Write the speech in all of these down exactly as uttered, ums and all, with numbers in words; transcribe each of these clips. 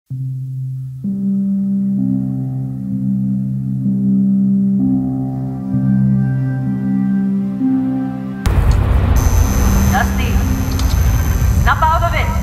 Dusty, snap out of it!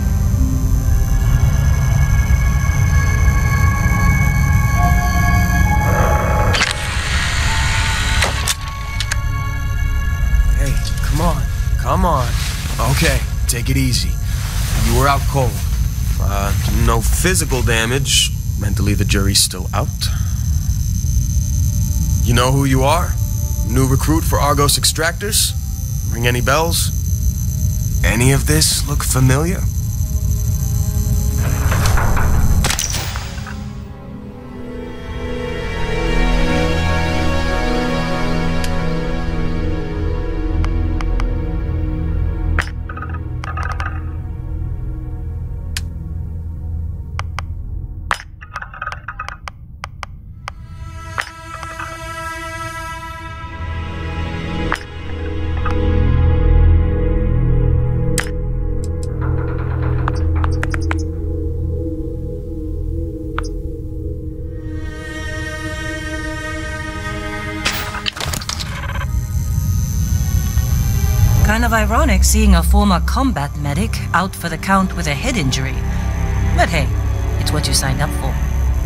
Hey, come on, come on. Okay, take it easy. You were out cold. Uh, no physical damage. Mentally, the jury's still out. You know who you are? New recruit for Argos Extractors? Ring any bells? Any of this look familiar? Kind of ironic seeing a former combat medic out for the count with a head injury. But hey, it's what you signed up for.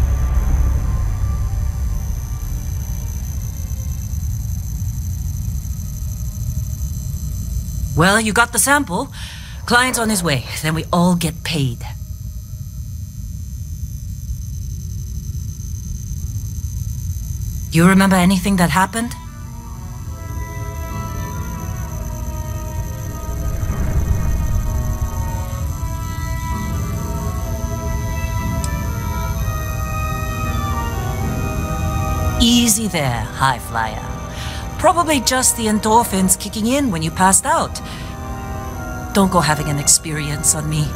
Well, you got the sample. Client's on his way, then we all get paid. You remember anything that happened? Easy there, high flyer. Probably just the endorphins kicking in when you passed out. Don't go having an experience on me.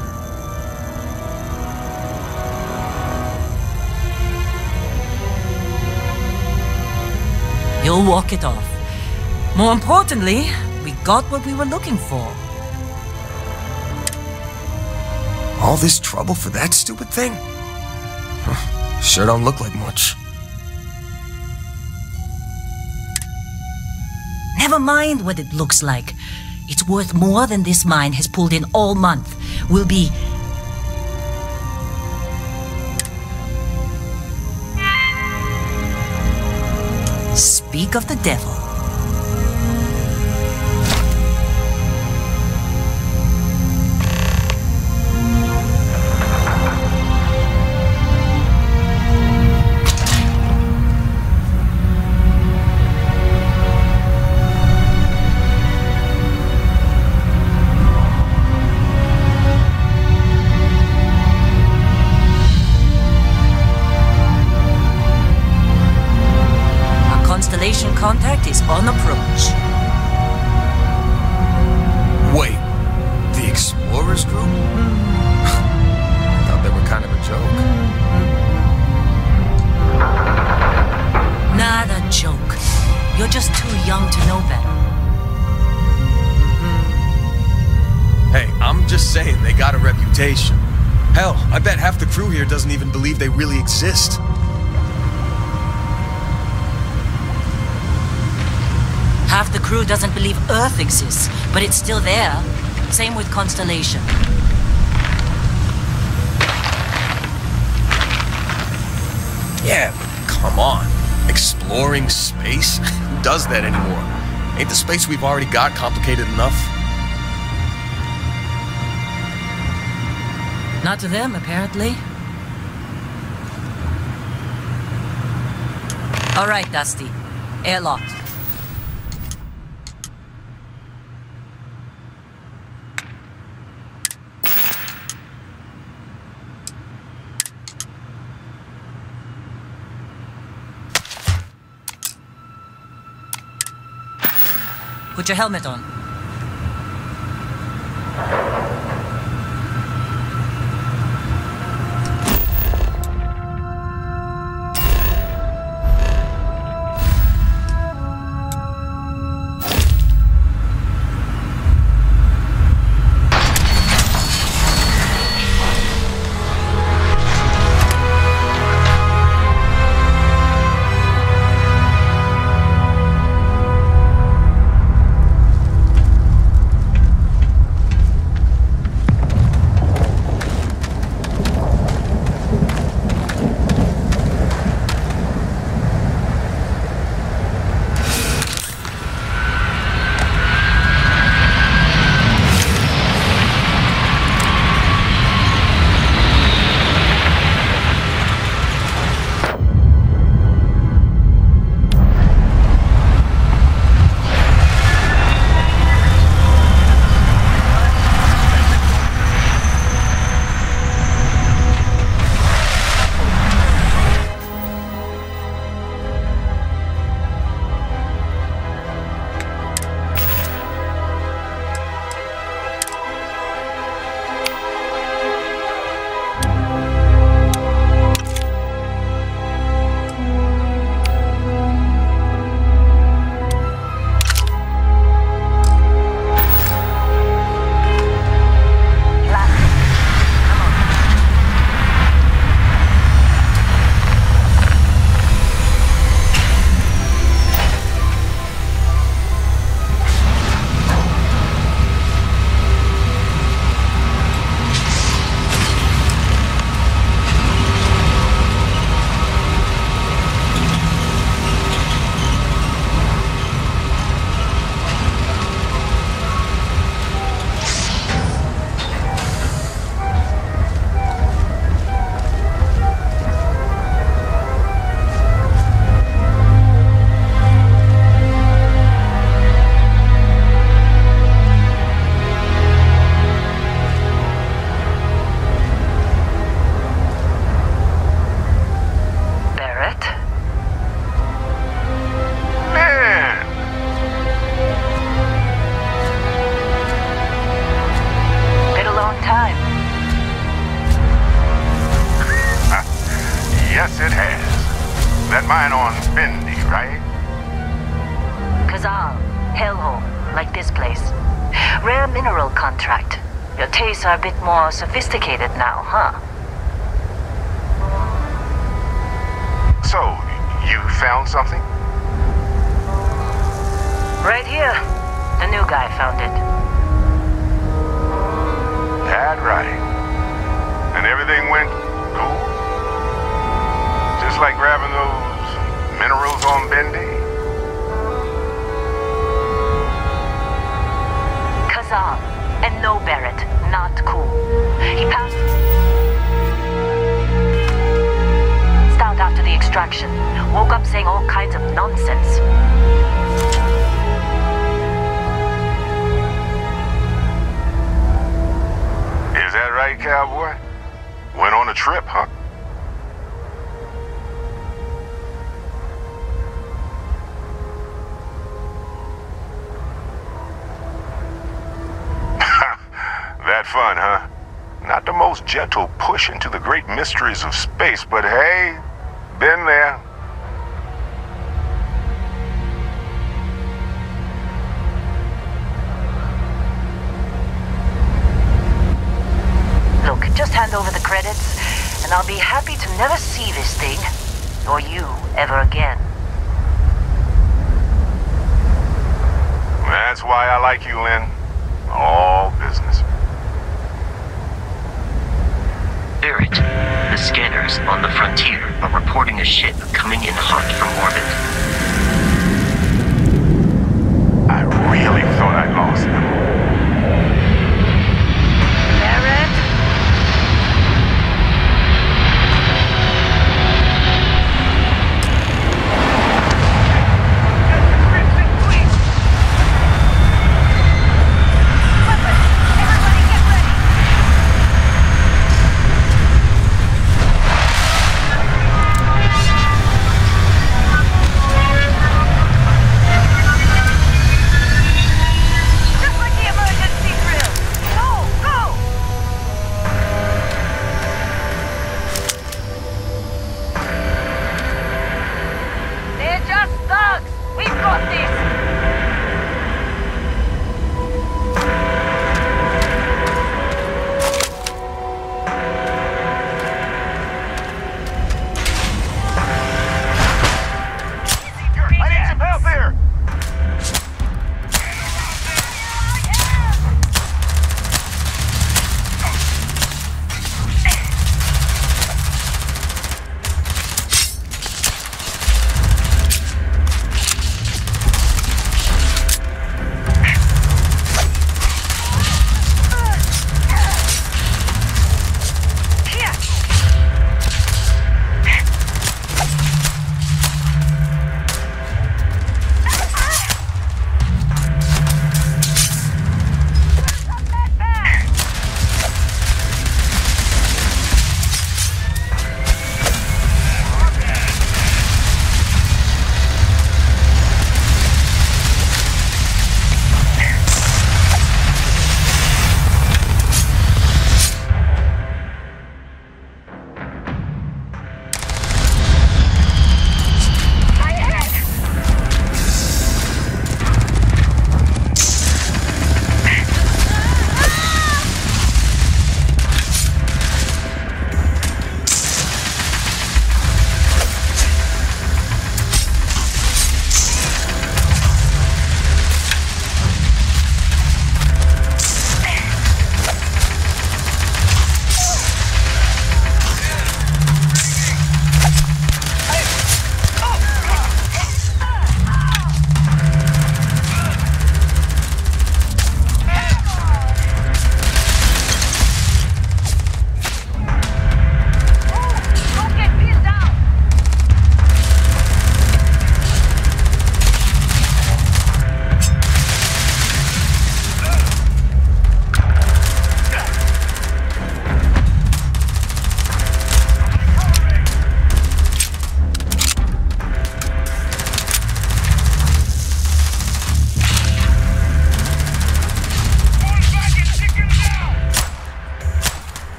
You'll walk it off. More importantly, we got what we were looking for. All this trouble for that stupid thing? Huh, sure don't look like much. Never mind what it looks like. It's worth more than this mine has pulled in all month. We'll be... Speak of the devil. Contact is on approach. Wait, the Explorers group? I thought they were kind of a joke. Not a joke. You're just too young to know better. Hey, I'm just saying they got a reputation. Hell, I bet half the crew here doesn't even believe they really exist. Half the crew doesn't believe Earth exists, but it's still there. Same with Constellation. Yeah, but come on. Exploring space? Who does that anymore? Ain't the space we've already got complicated enough? Not to them, apparently. All right, Dusty. Airlock. Put your helmet on. it has. That mine on Bendy, right? Kazal, hellhole, like this place. Rare mineral contract. Your tastes are a bit more sophisticated now, huh? So, you found something? Right here. The new guy found it. That right. And everything went cool? Just like grabbing those minerals on Bendy? Kazal, and no Barrett. Not cool. He passed out after the extraction. Woke up saying all kinds of nonsense. Is that right, cowboy? Went on a trip, huh? That fun, huh? Not the most gentle push into the great mysteries of space, but hey, been there. Look, just hand over the credits, and I'll be happy to never see this thing, or you, ever again. That's why I like you, Lynn. All business. Barrett, the scanners on the frontier are reporting a ship coming in hot from orbit. I really thought I'd lost them. Barrett?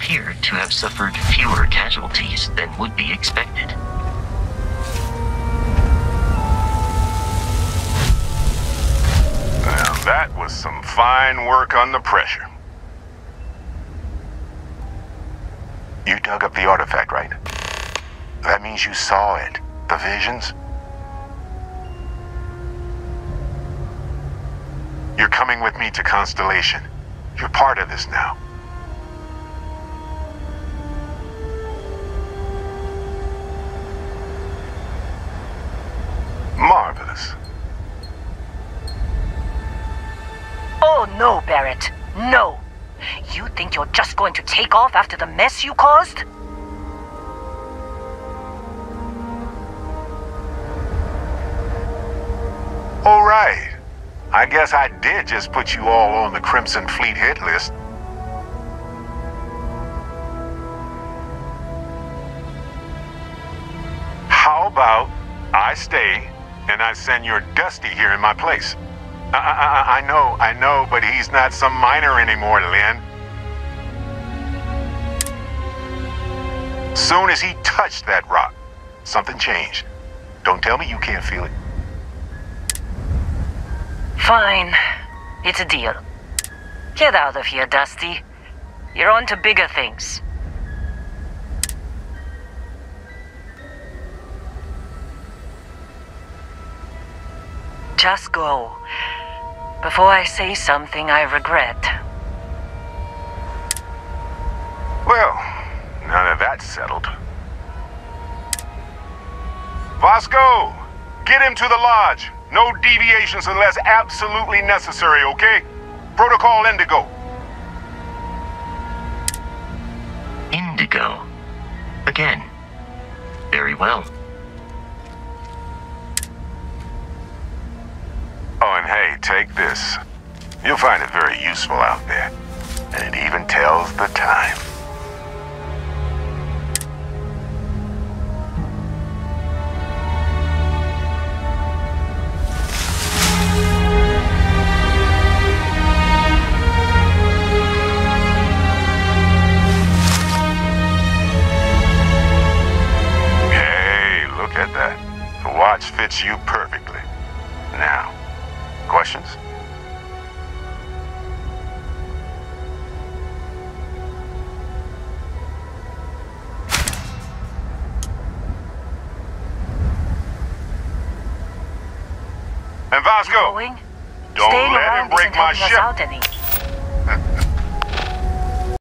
appear to have suffered fewer casualties than would be expected. Well, that was some fine work under pressure. You dug up the artifact, right? That means you saw it. The visions? You're coming with me to Constellation. You're part of this now. Marvelous. Oh no, Barrett. No. You think you're just going to take off after the mess you caused? All right. I guess I did just put you all on the Crimson Fleet hit list. How about I stay and I send your Dusty here in my place? I, I, I know, I know, but he's not some miner anymore, Lynn. Soon as he touched that rock, something changed. Don't tell me you can't feel it. Fine. It's a deal. Get out of here, Dusty. You're on to bigger things. Just go. Before I say something I regret. Well, now that that's settled. Vasco! Get him to the lodge. No deviations unless absolutely necessary, okay? Protocol Indigo. Indigo. Again. Very well. Oh, and hey, take this. You'll find it very useful out there. And it even tells the time. Fits you perfectly. Now, questions? And Vasco, Going? don't Staying let around him break isn't my helping us ship. out any.